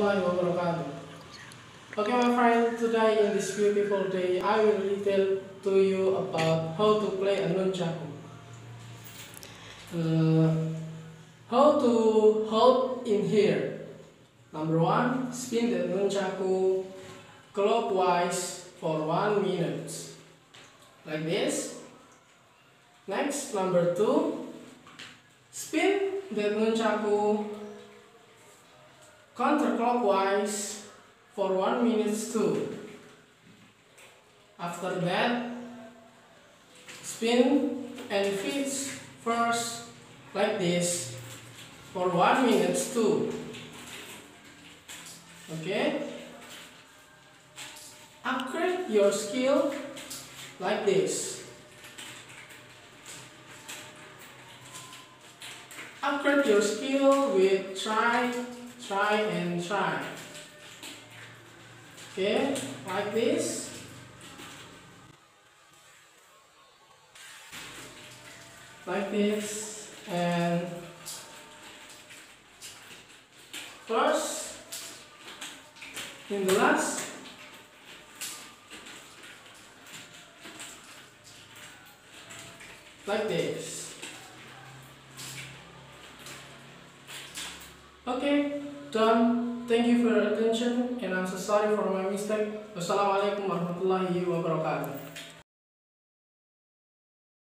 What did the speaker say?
warahmatullahi wabarakatuh. Okay, my friend, today in this beautiful day, I will tell to you about how to play a nunchaku. How to hold in here. Number one, spin the nunchaku clockwise for 1 minute, like this. Next, number two, spin the nunchaku counterclockwise for 1 minute too. After that, spin and fix first like this for 1 minute too. Okay? Upgrade your skill like this. Upgrade your skill with try and try. Okay, like this. Like this. And first, in the last, like this. Okay, done. Thank you for your attention, and I'm so sorry for my mistake. Wassalamualaikum warahmatullahi wabarakatuh.